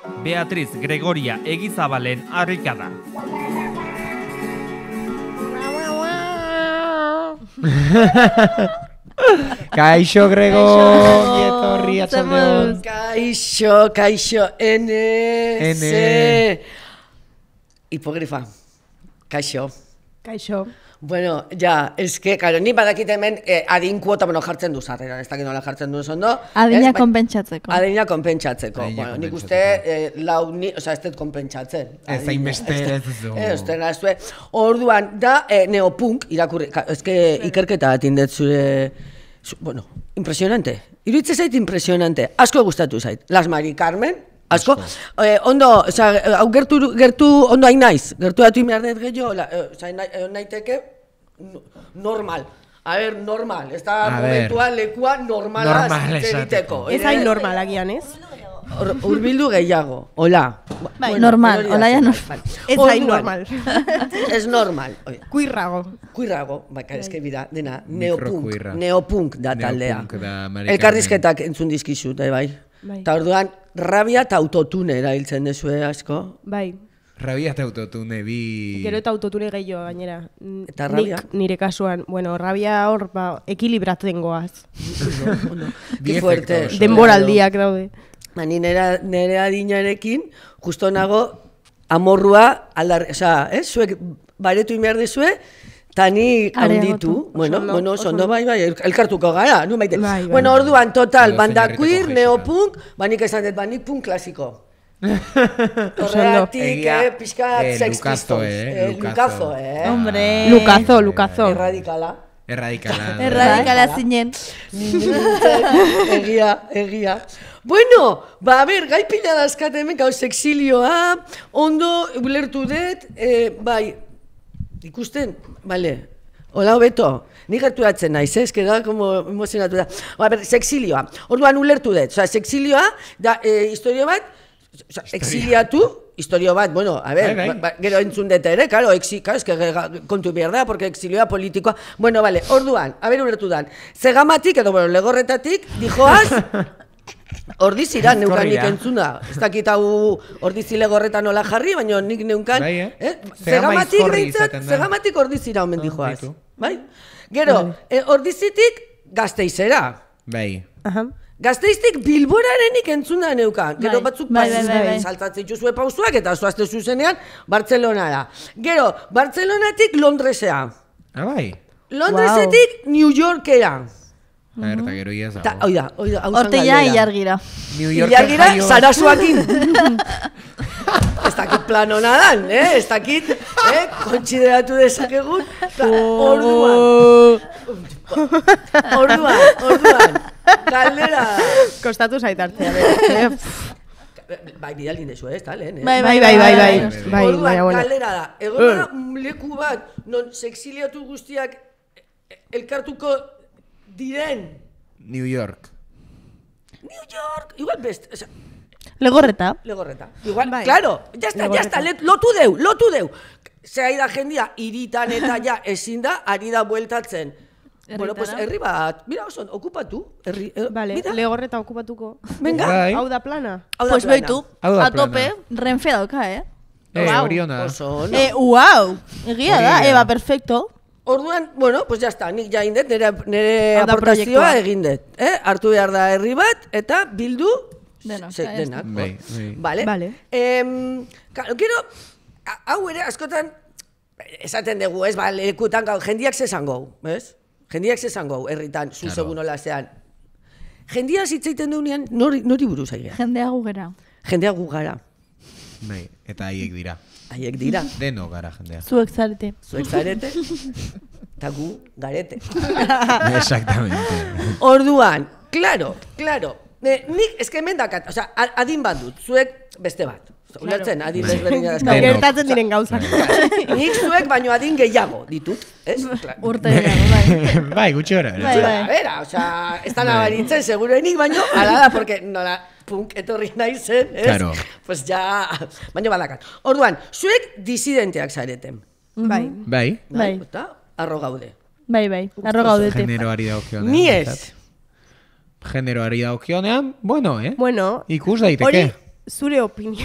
Beatriz Gregoria Egizabalen harrikada. Kaixo, Grego, etorri atxaldeon. Kaixo, N. Hipogrifa. Kaixo. Bueno, ja, claro, ni badakit hemen adin kuota jartzen du zarrera, ez dakit nola jartzen du ondo. Adina konpentsatzeko. Adina konpentsatzeko. Bueno, nik uste ez dut konpentsatzen. Ez hainbeste ez du. Orduan, da neopunk, irakurri, ikerketa atindet zure, bueno, impresionante. Iruitze zait impresionante. Asko gustatu zait. Las Mari Carmen, asko. Ondo, hau gertu ondo hain naiz. Gertu datu inberdet gehiago, naiteke normal. A ver, normal. Ez da momentua lekua normala zitzeriteko. Ez hain normal agian, ez? Urbildu gehiago. Hola. Normal, hola ya normal. Ez hain normal. Ez normal. Kuirrago. Baka, eske bida, dena, neopunk da taldea. Elkarrizketak entzun dizkizut, bai. Eta orduan, rabia eta autotune erabiltzen dezue asko. Bai. Rabia eta autotune bi... Gero eta autotune gehiago gainera. Eta rabia? Nire kasuan, bueno, rabia hor, ekilibratzen goaz. Ki fuerte. Denboraldiak daude. Ni nire adinarekin, justo nago, amorrua, zuek baretu inbehar dezue, eta ni handitu. Bueno, ondo bai, elkartuko gara, nu maite. Bueno, orduan, total, banda queer, neopunk, banik esan dut, banik punk klasiko. Horregatik, pixkat Sex Pistols. Lukazo, Hombre. Lukazo. Erradikala zinen. Egia. Bueno, a ber, gai pila dazkat hemen, gau sexilioa, ondo ulertu dut, bai, ikusten, bale, hola hobeto, ni gerturatzen naiz, ez, que da, como emozionatu da. A ber, sexilioa, orduan ulertu dut, sexilioa, da, historio bat, exiliatu, historio bat, bueno, a ver, gero entzun dut ere, claro, es que kontu mierda, porque exilioa politikoa, bueno, vale, orduan, a ver, ulertu dan, zegamatik, edo, bueno, legorretatik, dijoaz, ordizira neukanik entzuna, ez dakit hau ordizile gorretan nola jarri, baina nik neukan, zegamatik ordizira omen dijoaz, bai? Gero, ordizitik gazteizera. Bai. Gazteiztik Bilborarenik entzuna neukan, gero batzuk saltatzen dituzue pausuak eta zoazte zuzenean Bartzelonara. Gero, Bartzelonatik Londresea. Bai. Londresetik New Yorkera. Eta gero ia zago. Oida, horte ja Ilargira. Ilargira, Sarasuakin. Ez dakit plano nadan, ez dakit, kontsideratu dezakegun. Orduan, galdera. Kostatu zaitartzea. Bai, bidalin dezu, ez, talen, Bai. Orduan, galdera da, egon leku bat, non sexiliatu guztiak elkartuko diren. New York, igual best, Legorreta. Igual, claro, ya está, lotu deu. Zea da jendia, iritan eta ja ezin da, ari da bueltatzen. Bueno, pues herri bat, mira, oso, okupatu. Vale, Legorreta okupatuko. Venga. Hau da plana. Pues beitu, a tope, Renfe dauka, Oriona. Wow, egia da, Eba, perfecto. Orduan, bueno, pues ya está, nik ja indet, nire aportazioa egindet. Hartu behar da herri bat, eta bildu denak. Vale. Gero, hau ere, askotan, esaten dugu, ez, lekutan, jendiak zezango, ez? Jendiak zezango, herritan, zu segun hola zean. Jendia zitzaiten duenean, nori buruz aigea? Jendea gugera. Jendea gugara. Bai, eta haiek dira. Deno gara jendea. Zuek zarete. Eta gu garete. Exactamente. Orduan, claro. Nik eskemen dakat, oza, adin bat dut, zuek beste bat. Ulertzen, adin desberdina dazkatzen. Gertatzen diren gauzak. Nik zuek baino adin gehiago ditut, ez? Urte gehiago, bai. Gutxi hora. Bera, oza, ez da nabaritzen, segurenik baino, ala da, porque nola punk etorri nahi zen, ez? Claro. Pues ja, baino badakat. Orduan, zuek disidenteak zareten. Bai. Eta, arro gaude. Bai, arro gaudete. Generoari daukionean. Ni ez. Generoari daukionean, bueno, Bueno. Ikus daiteke. zure opinio.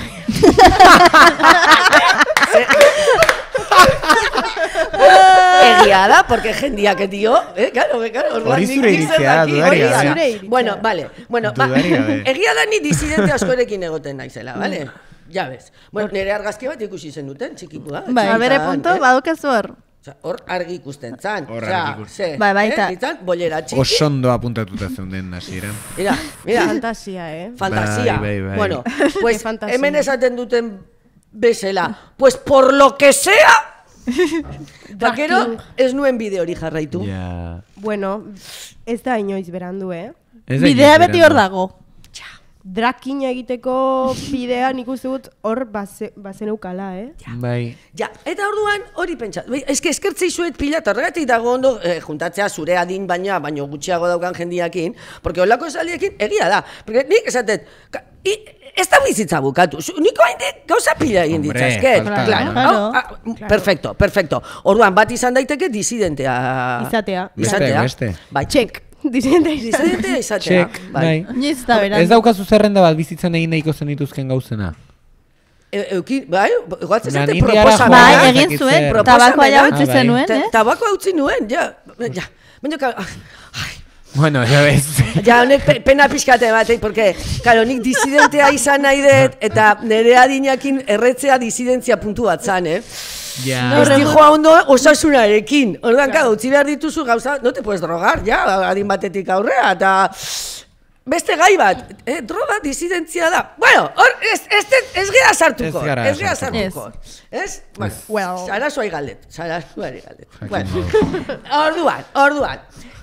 Egia da, porque jendiak dio, claro. Hori zure iritzia, dudarik gabe. Bueno, vale. Bueno, Dudarik gabe. egia da ni disidente askorekin egoten naizela, vale? Ja bez. Bueno, nire argazki bat ikusi zen duten, txikikua. Bai, bere punto, badukezu hor. Hor argi ikusten zan. Hor argi ikusten. Bai, baita. Nitzan, bolera txiki. Osondo apuntatuta zeuden hasieran. Mira. Fantasia, Fantasia. Bai. Bueno, pues Fantasia. hemen esaten duten bezala. Pues por lo que sea... Bakero, ez nuen bide hori jarraitu. Ja. Bueno, ez da inoiz berandu, Bidea beti hor dago. Drakina egiteko bidea nik uste dut hor bazen eukala, Bai. Ja, eta orduan hori pentsat. Eske eskertzei zuet pila, eta horregatik dago ondo juntatzea zure adin baino gutxiago daukan jendiakin, porque holako esaldiekin egia da. Porque nik esatet, ez da bizitza bukatu. Niko haindik gauza pila egin ditzazket. Claro. Perfecto. Orduan bat izan daiteke disidentea. Izatea. Beste. Bai, Txek. Disidentea izatea. Txek, bai. Inoiz da berandu. Ez daukazu zerrenda bat bizitzan egin nahiko zenituzken gauzena. Eukin, bai, igualtzen Na, zate ni proposamena. Bai, egin zuen, Proposamena. tabakoa ja utzi bai. zenuen, Tabakoa utzi nuen, ja. Baina, Bueno, ya ves. ja, honek pena pixkate batei, porque, claro, nik disidentea izan nahi dut, eta nire adinakin erretzea disidentzia puntu bat zan, Ja. Ez dijoa ondo osasunarekin. Orduan, utzi behar dituzu gauza, no te puedes drogar, ja, adin batetik aurrea, eta... Beste gai bat, droga disidentzia da. Bueno, hor, ez gera sartuko. Ez gera sartuko. Ez? Well. Sarazuai galdet. Bueno, orduan.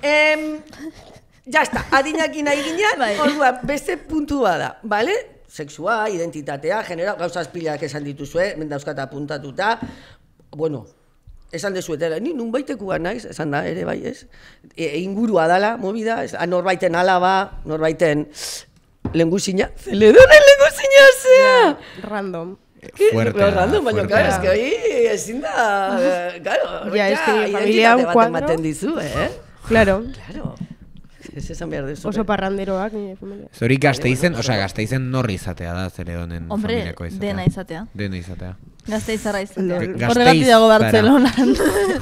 Ya está, adinakin nahi ginean, orduan, beste puntua da, bale? Sexua, identitatea, genera, gauzaz pilak esan dituzue, mendauzkat apuntatuta. Bueno, esan dezuetela, ni nun baitekuan naiz, esan da, ere bai, ez? Ingurua dala, movida, norbaiten alaba, norbaiten lenguzina. Zeledonen lenguzina, zea! Random. Fuerte. Random, baina, claro, es que hori ezin da, claro, Ja, es que familia un cuadro. ematen dizu, Claro. Claro. Ez esan behar dezu. Oso parranderoak, nire familia. Zori Gasteizen, Gasteizen norri izatea da Zeredonen Hombre, familiako izatea. dena izatea. Dena izatea. Gasteizarra izatea. Gasteiz Horregatik dago zara. Bartzelonan.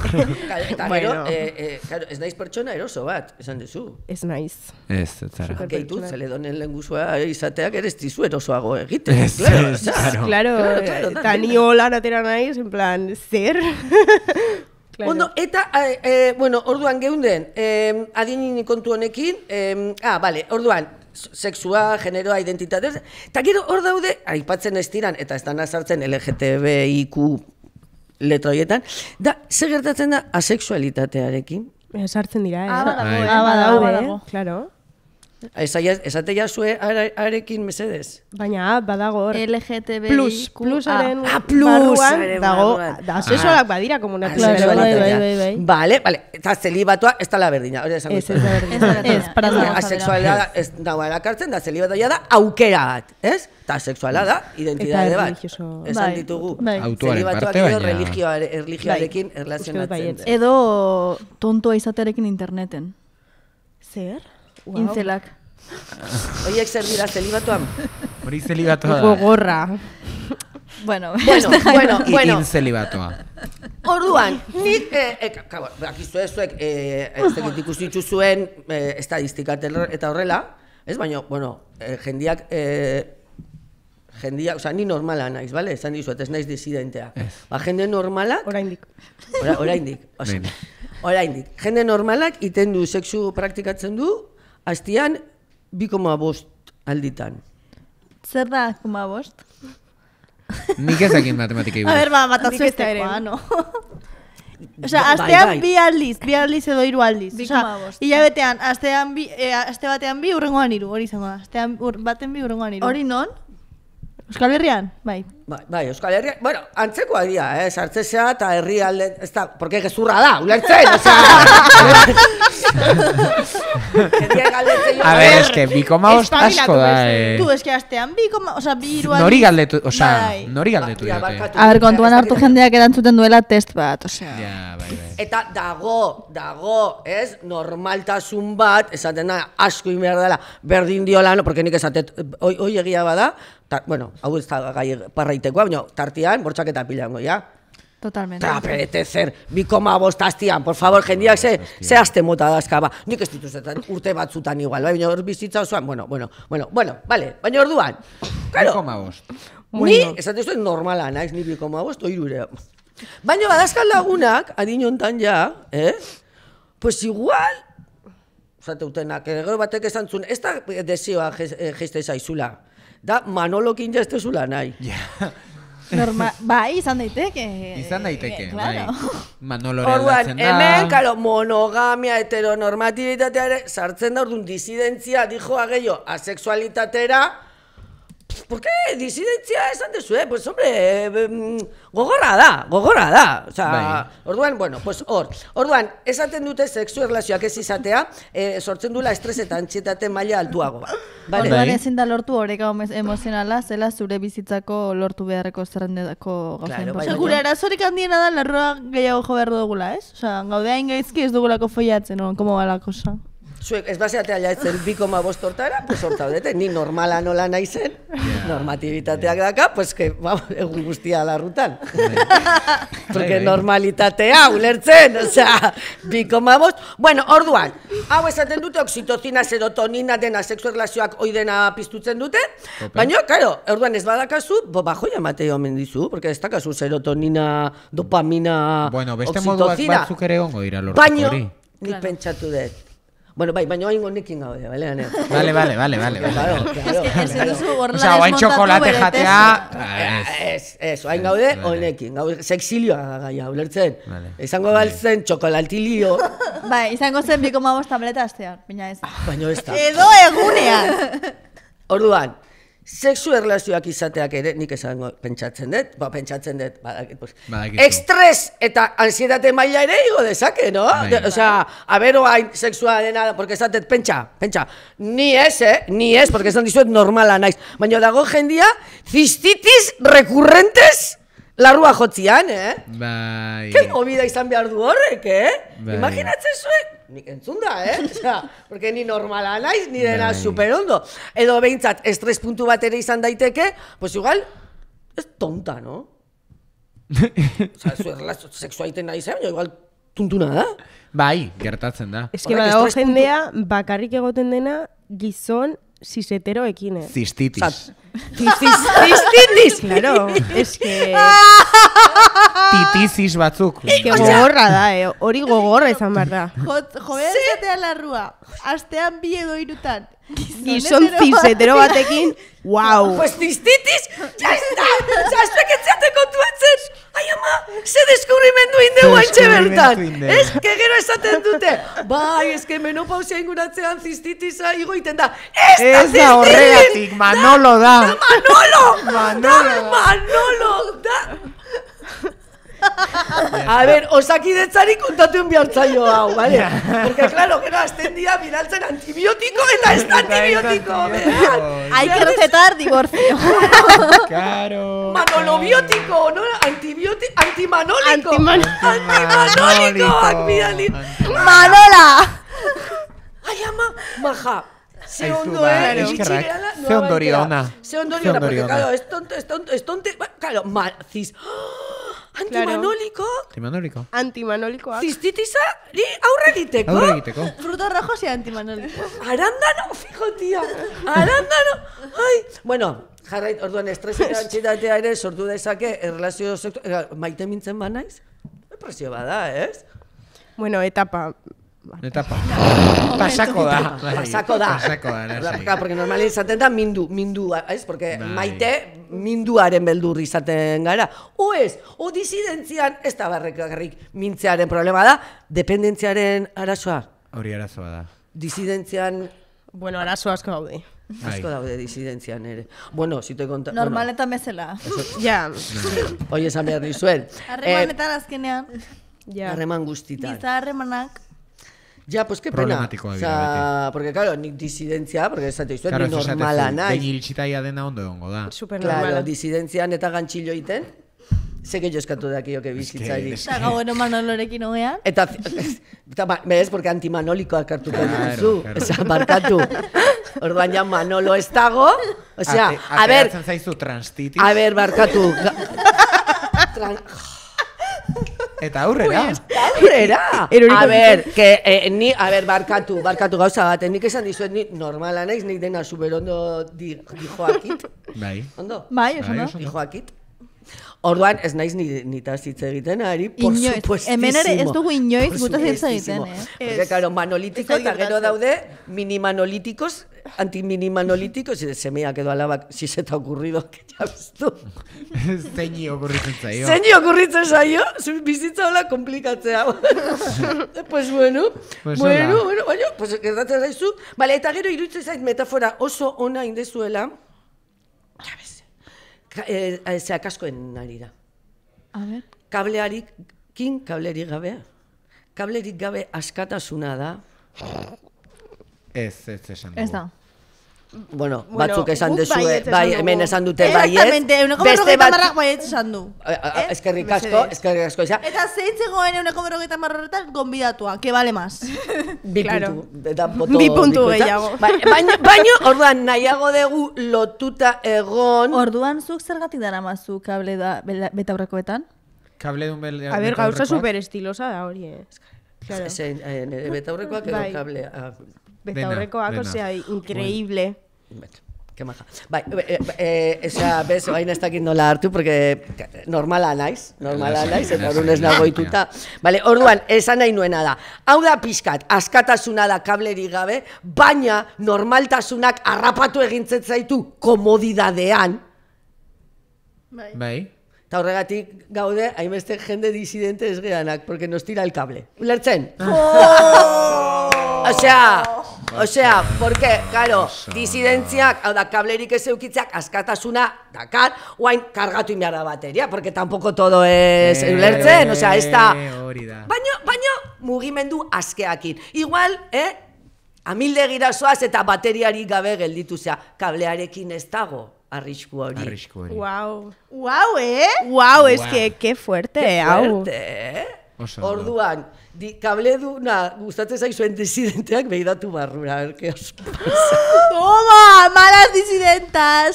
Eta gero, ez naiz pertsona eroso bat, esan duzu. Ez naiz. Ez zara. Gehitu, Zeledonen lehengusua izateak ere ez dizu erosoago egiten. Ez, Claro, eta ni holan atera naiz, en plan, zer? Ondo, eta, bueno, orduan geunden, adinin kontu honekin, vale, orduan, sexua, generoa, identitatez, eta gero hor daude, aipatzen ez diran, eta ez dana sartzen LGTBIQ letroietan, da, zer gertatzen da asexualitatearekin? Sartzen dira, Badago. Claro. Esate jasue arekin mesedez. Baina badago hor. LGTBIQ. Plusaren plusaren dago, barruan. da sexualak badira komunatu. Bai. Vale, eta zelibatua ez da la berdina. Ez da berdina. Ez, para nada. Asexualidad ez dago erakartzen, da zelibatoia da aukera bat, ez? Eta sexuala da, identitate bat. religioso. Esan ditugu. Autoaren Zelibatuak parte, edo baina... religioarekin erlazionatzen. Edo tontoa izatearekin interneten. Zer? Intzelak. Oiek zer dira zelibatuan? Hori zelibatoa da. Gogorra. Bueno. Inzelibatoa. Orduan, nik, bakizu zuek, ez dakit ikusi dituzuen estadistika eta horrela, ez baina, bueno, jendiak, oza, ni normala naiz, bale? Esan dizuet, ez naiz disidentea. Ba, jende normalak... Oraindik. Oraindik. Jende normalak iten du sexu praktikatzen du, hastian 2,5 alditan. Zer da, 2,5? Nik ezakin matematikai A ver, buruz. matatzu Nik ez da ere. estekoa, no? Osea, astean bi aldiz edo 3 aldiz. Osea, hilabetean, aste batean 2, hurrengoan 3, hori izango da. Astean baten 2, hurrengoan 3. Hori non? Euskal Herrian? Bai. Bai, Euskal Herria, bueno, antzekoa dira, sartzezea eta herrialde, ez da, porque gezurra da, ulertzen, osea... A ver, es que 2,5 asko da, Tu, es que astean 2, osea, 2 aldiz. Nori galdetu, nori galdetu diote. A ver, kontuan hartu jendeak erantzuten duela test bat, osea. Ja, bai. Eta dago, ez, normaltasun bat, esaten da, asko inbehar dela, berdin diola, no, porque nik esatet, hoi egia bada, bueno, hau ez da gai parraitekoa, baina tartian, bortxaketa pilango, ja? Totalmente. Trapete zer, 2,5 astian, por favor, jendiak ze aste mota dazka, ba. Nik ez dituzetan urte batzutan igual, baina hor bizitza osoan, bueno, vale, baina orduan. Claro, 2,5. ni, esaten zuen normala, naiz, ni 2,5, oirure. Baina badazkan lagunak, adin hontan ja, pues igual, zateutenak, gero batek esan zuen, ez da desioa geiste zaizula, da Manolokin jaztezula nahi. Bai, izan daiteke. Izan daiteke, bai. Claro. Manolore Orduan, aldatzen da. hemen, karo, monogamia, heteronormatibitatea ere, sartzen da orduan disidentzia, dijoa gehiago, asexualitatera. ¿Por qué? Disidentzia esan dezu, pues hombre, gogorra da. O sea, orduan, bueno, pues orduan, esaten dute sexu erlazioak ez izatea, sortzen dula estres eta antsietate maila altuago. Orduan ezin da lortu oreka emozionala, zela zure bizitzako lortu beharreko zerrendetako gauzen. Claro, Gure arazorik handiena da larroa gehiago jo behar dugula, ez? Osea, gaude hain gaizki ez dugulako follatzen, no? Como va la cosa? Zuek, ez baseatea jaetzen 2,5 hortara, pues hortaudete, ni normala nola naizen, normatibitateak daka, pues que, egun guztia larrutan. Porque normalitatea, ulertzen, osea, 2,5. Bueno, orduan, hau esaten dute, oxitocina, serotonina, dena, sexu erlazioak oidena piztutzen dute, baina, karo, orduan ez badakazu, bajoia mateo omen dizu, porque ez dakazu serotonina, dopamina, bueno, beste oxitocina. moduak batzuk ere ongo dira lortuko hori. Baina, nik pentsatu dut. Bueno, bai, baina hain honekin gaude, bale, Ane? Vale. Ez duzu gorla Osa, oain txokolate jatea... Ez, hain gaude honekin. Sexilioa gaia, ulertzen. Izango galtzen txokolatilio. Bai, izango zen 2,5 tableta astean, baina ez. Baina ez da. Edo egunean! Orduan, sexu erlazioak izateak ere, nik esango pentsatzen dut, estres eta ansietate maila ere igo dezake, no? Osea, abero hain sexua dena, porque esatet, pentsa, ni ez, porque esan dizuet normala naiz, baina dago jendia, cistitis recurrentes larrua jotzian, Bai. Ke movida izan behar du horrek, Imaginatzen zuen, nik entzun da, Osea, porque ni normala naiz, ni dena superondo. Edo behintzat, estres puntu bat ere izan daiteke, pues igual, ez tonta, no? Osea, zu sexuaiten nahi zen, igual tuntuna da. Bai, gertatzen da. Ez que badago jendea, bakarrik egoten dena, gizon siseteroekin, Cistitis. Cistitis! Claro, es que... Titisis batzuk. Es que gogorra da, hori gogorra izan behar da. Jobea izatea larrua, astean 2 edo 3 Gizon cisetero batekin, wow. Pues cistitis, ya está! Osea, zuek etzeate kontuatzen! Ai, ama, ze deskubrimendu indegu haintxe bertan! Ez, que gero esaten dute! Bai, ez que menopausia inguratzean zistitisa igoiten da! Ez da horregatik, Manolo da! Manolo da! A ver, osakidetzari kontatu bihartzaio hau, vale? Porque, claro, gero azten dia bidaltzen antibiotiko eta ez da antibiotiko, beran. Hay que recetar divorcio. Claro. Manolobiotiko, no? Antimanólico. Antimanolikoak bidalit. Manola! Ai, ama, maja. Ze ondo, Eskerrak. Ze ondorio ona. Ze ondorio ona, porque, claro, es tonte, claro, Antimanólico. Antimanolikoak. Zistitisari aurre egiteko. Frutos rojos y antimanólicos. Arándano, fijo, tía. Arándano. Ai. Bueno, jarrait, orduan estres eta antsietatea ere sortu dezake erlazio maite mintzen banaiz? Depresio bada, ez? Bueno, etapa. Pasako da. Porque normali izaten da mindu, ez? Porque maite minduaren beldur izaten gara. O ez, o disidentzian, ez da barrekarrik mintzearen problema da, dependentziaren arazoa. Hori arazoa da. Disidentzian... Bueno, arazo asko daude. Asko daude disidentzian ere. Bueno, si te conta... Normaletan bezala. Ja. Hoi esan behar dizuen. Harremanetan azkenean. Harreman guztitan. Giza harremanak. Ja, pues qué pena. Problematikoa dira beti. Porque claro, nik disidentzia, porque esate izuen, ni normala naiz. Behin iritsitaia dena ondo egongo da. Supernormala. Claro, disidentzian eta gantxillo iten. Seke jo eskatu dakioke bizitzari. Eta gauero Manolorekin hogean. Eta, ez, porque antimanolikoak hartuko dituzu. Esa, barkatu. Orduan ja Manolo ez dago. Osea, a ver... Ateratzen zaizu transtitis. A ver, barkatu. Eta aurrera. A ver, a ver, barkatu gauza bat. Nik esan dizuet, ni normala naiz, nik dena superondo dijoakit. Bai. Ondo? Bai, oso no? Dijoakit. Orduan, ez naiz nitaz hitz egiten, ari, por supuestísimo. Hemen ere ez dugu inoiz gutaz hitz egiten, Porque, claro, manolitiko eta gero daude minimanolíticos, antiminimanolíticos, y semeak edo alabak, si se te ha ocurrido, que ya ves tú. Zeini okurritzen zaio. Zeini okurritzen zaio, bizitza hola komplikatzea. Pues bueno, baina, pues gertatzen zaizu. Bale, eta gero iruditzen zait metafora oso ona indezuela, ya ves, kaskoen ari da. A ver. Kablerik gabe. Kablerik gabe askatasuna da. Ez esan dugu. Ez da. Bueno, batzuk esan dezue, bai, hemen esan dute baiet. Exactamente, euneko berrogeita marrak baiet esan du. Eskerrik asko. Eta zeitzegoen euneko berrogeita marroretan gonbidatua, que vale más. Bi puntu gehiago. Baina, orduan, nahiago dugu lotuta egon. Orduan, zuk zergatik dara mazu kable da betaurrekoetan? Kable dun betaurrekoak? A ver, gauza super estilosa da hori, Claro. Betaurrekoak edo kablea. Betaurrekoak, osea, increíble. Que maja. Bai, esa bez, bain ez dakit nola hartu, porque normala naiz, eta orduan ez nagoituta. Bale, orduan, esan nahi nuena da. Hau da pixkat, askatasuna da kableri gabe, baina normaltasunak harrapatu egintzen zaitu komodidadean. Bai. Eta horregatik gaude, hainbeste jende disidente ez geanak, porque nos tira el cable. Ulertzen? Osea, porque, claro, disidentziak, hau da, kablerik ez eukitzeak, askatasuna dakar, oain kargatu inbiarra bateria, porque tampoco todo es, ulertzen, osea, ez da... Baina, mugimendu askeakin. Igual, amilde girazoaz eta bateriarik gabe gelditu zea, kablearekin ez dago. Arrisku hori. Wow. Wow, Wow, es que fuerte, hau. Orduan, kableduna gustatzen zaizuen disidenteak behiratu barrura, que os pasa. Toma, malas disidentas.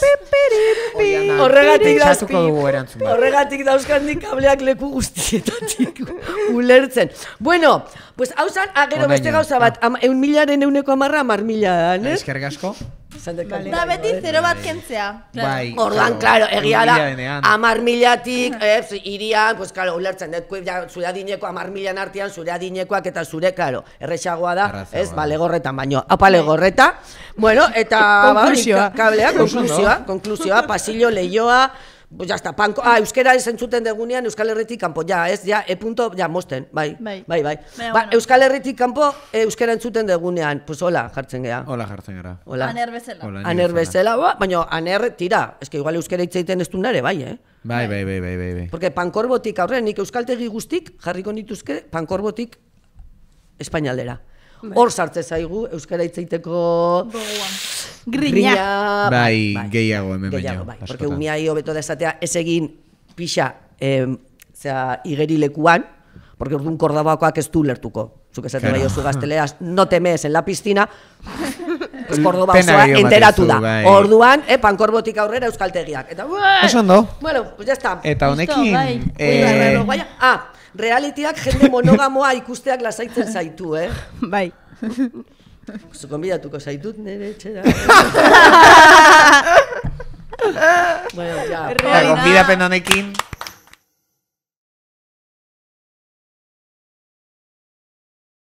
Horregatik dauzkandik kableak leku guztietatik ulertzen. Bueno, pues hausan, gero beste gauza bat, 1.000-aren 10.000 da, ne? Eskerrik asko. Da beti 0 bat kentzea. Orduan, claro, egia da, 10.000-tik, irian, pues claro, ulertzen, zure adineko 10.000-an artean, zure adinekoak eta zure, claro, errexagoa da, ez, legorretan baino. Apa legorreta, bueno, eta konklusioa, pasillo, lehioa, pues ya está, euskera ez entzuten degunean Euskal Herritik kanpo, ja, ez, ja, mosten, bai. Euskal Herritik kanpo, euskera entzuten degunean, pues hola, jartzen gea. Aner bezala. Aner bezala, baina aner, tira, ez que igual euskera hitzeiten ez du nare, bai, Bai. Porque pankorbotik aurrean, nik euskaltegi guztik jarriko nituzke pankorbotik espainaldera. Hor sartze zaigu euskara hitzeiteko grina. Bai, gehiago hemen baino. Porque umiai hobeto da esatea ez egin pixa igerilekuan, porque orduan Kordobakoak ez du lertuko. Zuk esaten bai oso gazteleaz, no temes en la piscina, pues Kordoba osoa enteratu da. Orduan, pankorbotik aurrera euskaltegiak. Eta, eso ondo. Bueno, pues ya está. Eta honekin... Realitiak jende monogamoa ikusteak lasaitzen zaitu, Bai. Konbidatuko zaitut nire etxera. Bueno, ya. Konbidapen honekin...